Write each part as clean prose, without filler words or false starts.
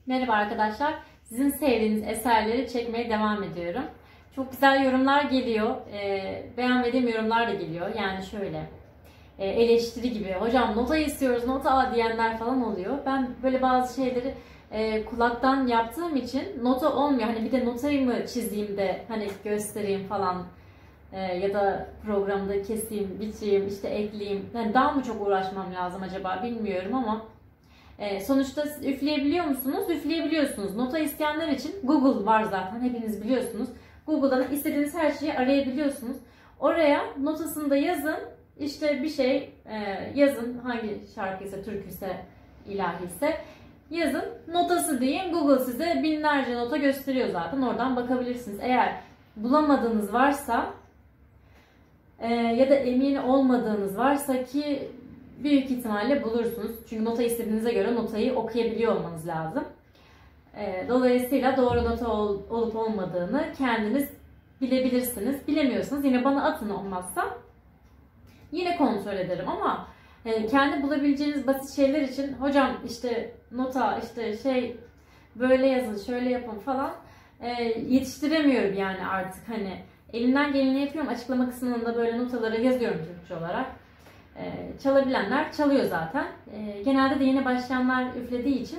Merhaba arkadaşlar. Sizin sevdiğiniz eserleri çekmeye devam ediyorum. Çok güzel yorumlar geliyor. Beğenmediğim yorumlar da geliyor. Yani şöyle eleştiri gibi. Hocam nota istiyoruz, nota diyenler falan oluyor. Ben böyle bazı şeyleri kulaktan yaptığım için nota olmuyor. Hani bir de notayı mı çizeyim de hani göstereyim falan. Ya da programda keseyim, biçeyim, işte ekleyeyim. Yani daha mı çok uğraşmam lazım acaba bilmiyorum ama sonuçta üfleyebiliyor musunuz? Üfleyebiliyorsunuz. Nota isteyenler için Google var zaten, hepiniz biliyorsunuz. Google'dan istediğiniz her şeyi arayabiliyorsunuz. Oraya notasını da yazın. İşte bir şey yazın. Hangi şarkıysa, türküyse, ilahiyse yazın. Notası deyin. Google size binlerce nota gösteriyor zaten. Oradan bakabilirsiniz. Eğer bulamadığınız varsa ya da emin olmadığınız varsa ki büyük ihtimalle bulursunuz. Çünkü nota istediğinize göre notayı okuyabiliyor olmanız lazım. Dolayısıyla doğru nota olup olmadığını kendiniz bilebilirsiniz. Bilemiyorsanız yine bana atın, olmazsa yine kontrol ederim ama kendi bulabileceğiniz basit şeyler için hocam işte nota işte şey böyle yazın şöyle yapın falan yetiştiremiyorum yani artık hani elimden geleni yapıyorum. Açıklama kısmında böyle notaları yazıyorum Türkçe olarak. Çalabilenler çalıyor zaten. Genelde de yeni başlayanlar üflediği için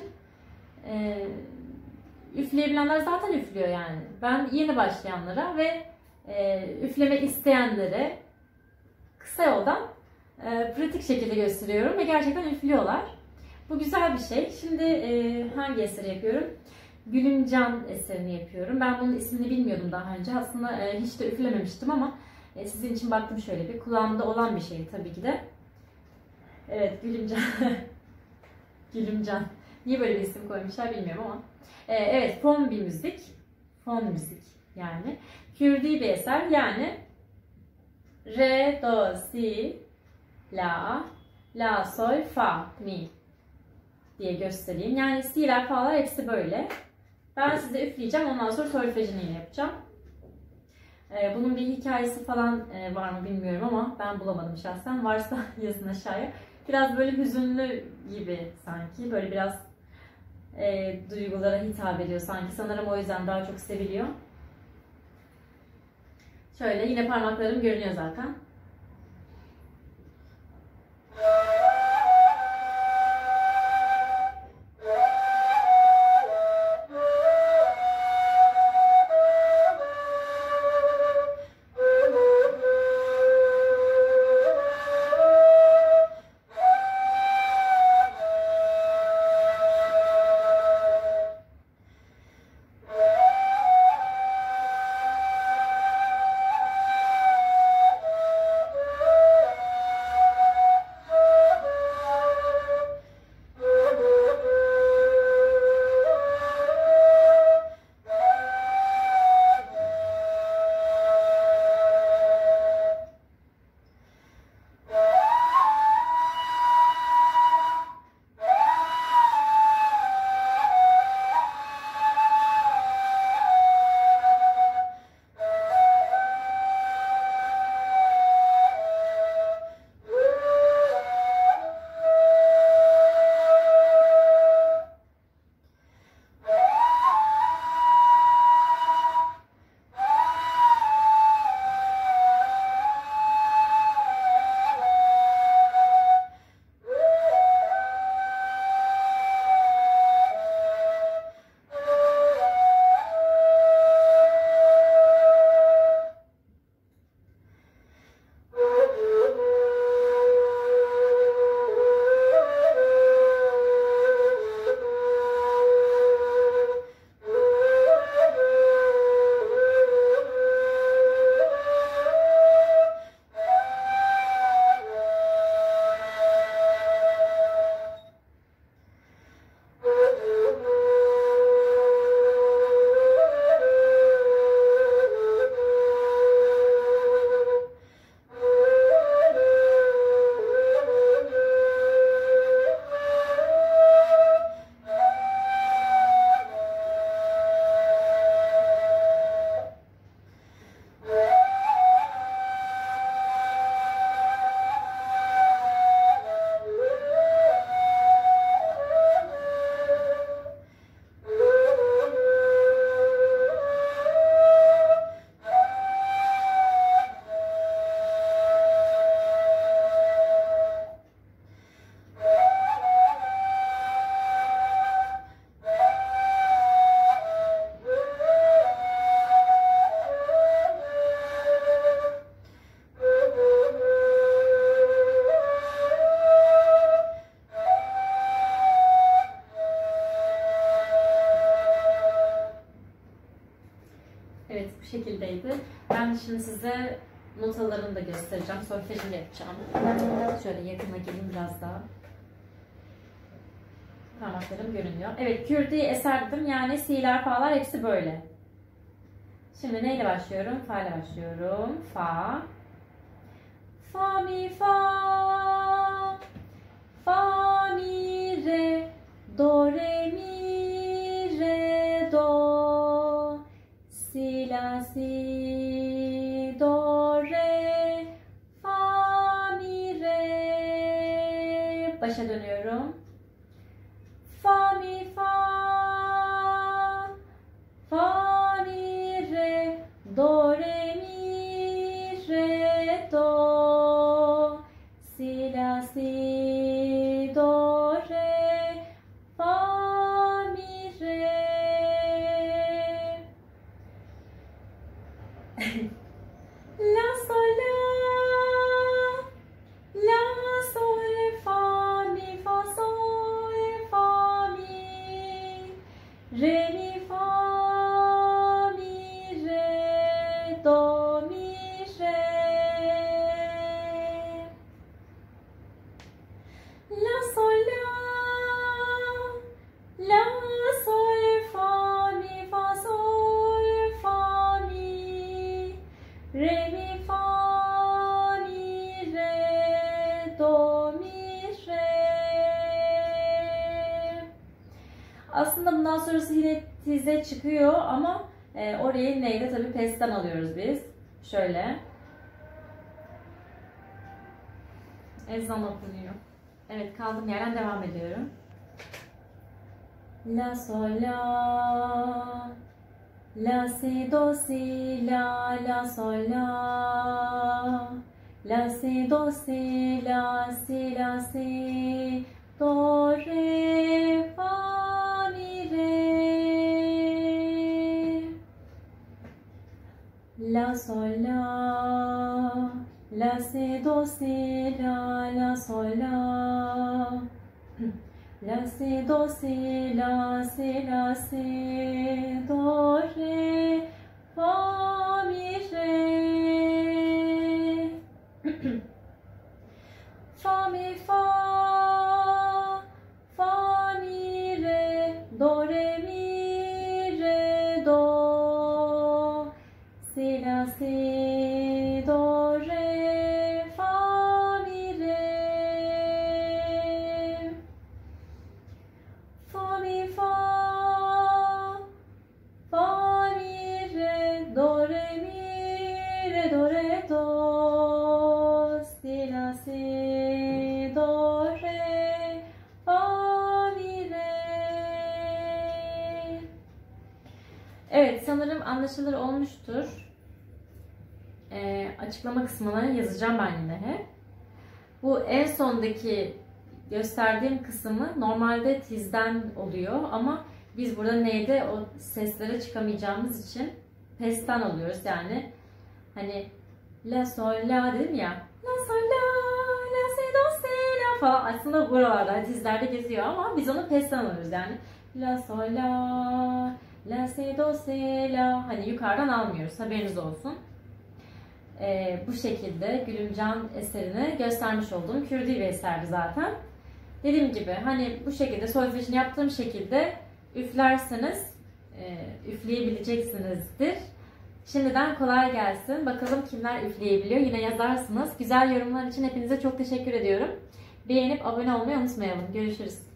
üfleyebilenler zaten üflüyor yani. Ben yeni başlayanlara ve üflemek isteyenlere kısa yoldan pratik şekilde gösteriyorum ve gerçekten üflüyorlar. Bu güzel bir şey. Şimdi hangi eseri yapıyorum? Gülümcan eserini yapıyorum. Ben bunun ismini bilmiyordum daha önce. Aslında hiç de üflememiştim ama sizin için baktım şöyle bir. Kulağımda olan bir şey tabii ki de. Evet, Gülümcan. Gülümcan. Niye böyle bir isim koymuşlar bilmiyorum ama. Evet, fon bir müzik. Fon müzik yani. Kürdi bir eser yani re, do, si, la, la, sol, fa, mi diye göstereyim. Yani si'ler, fa'lar hepsi böyle. Ben size üfleyeceğim. Ondan sonra solfejini yapacağım. Bunun bir hikayesi falan var mı bilmiyorum ama ben bulamadım şahsen. Varsa yazın aşağıya. Biraz böyle hüzünlü gibi sanki. Böyle biraz duygulara hitap ediyor sanki. Sanırım o yüzden daha çok seviliyor. Şöyle yine parmaklarım görünüyor zaten. şekildeydi. Ben şimdi size notalarını da göstereceğim. Solfejini de yapacağım. Şöyle yakına gelin biraz daha. Parmaklarım görünüyor. Evet, Kürdi eserdim. Yani si'ler, fa'lar hepsi böyle. Şimdi neyle başlıyorum? Fa ile başlıyorum. Fa. Fa, mi, fa. Fa, mi, re. Do, re, mi, re, do. Si, la, si, do, re. Fa, mi, re. Başa dönüyorum. Fa, mi, fa. Fa, mi, re. Do, re, mi, re, do. Si, la, si, do, re. Fa, mi, re. La, sol, la. La, sol, fa, mi, fa, sol, fa, mi. Re, mi, fa, mi, re, do, mi, re. La, sol, la. La, sol, fa, mi, fa, sol, fa, mi. Re, mi, fa, mi, re, do, mi, re. Aslında bundan sonrası yine tizde çıkıyor ama orayı neyle? Tabii pesten alıyoruz biz. Şöyle. Ezan okunuyor. Evet, kaldığım yerden devam ediyorum. La, sol, la. La, si, do, si, la, la, sol, la. La, si, do, si, la, si, la, si. Do, re, fa, mi, re. La, sol, la. La, si, do, si, la, la, sol, la. La, si, do, si, la, si, la, si, do, re, fa, mi, re. Fa, mi, fa, fa, mi, re, do, re, mi, re, do. Si, la, si, do, re, fa, mi, re. Fa, mi, fa, fa, mi, re, do, re, mi, re, do, re, do. Si, la, si, do, re, fa, mi, re. Evet, sanırım anlaşılır olmuştur. Açıklama kısmına yazacağım ben yine hep. Bu en sondaki gösterdiğim kısmı normalde tizden oluyor ama biz burada neyde o seslere çıkamayacağımız için pesten alıyoruz. Yani hani la, sol, la dedim ya, la, sol, la, la, si, do, si, la falan aslında buralarda tizlerde geziyor ama biz onu pesten alıyoruz. Yani la, sol, la, la, si, do, si, la, hani yukarıdan almıyoruz, haberiniz olsun. Bu şekilde Gülümcan eserini göstermiş olduğum Kürdi bir eserdi zaten. Dediğim gibi hani bu şekilde solfejini yaptığım şekilde üflerseniz üfleyebileceksinizdir. Şimdiden kolay gelsin. Bakalım kimler üfleyebiliyor. Yine yazarsınız. Güzel yorumlar için hepinize çok teşekkür ediyorum. Beğenip abone olmayı unutmayalım. Görüşürüz.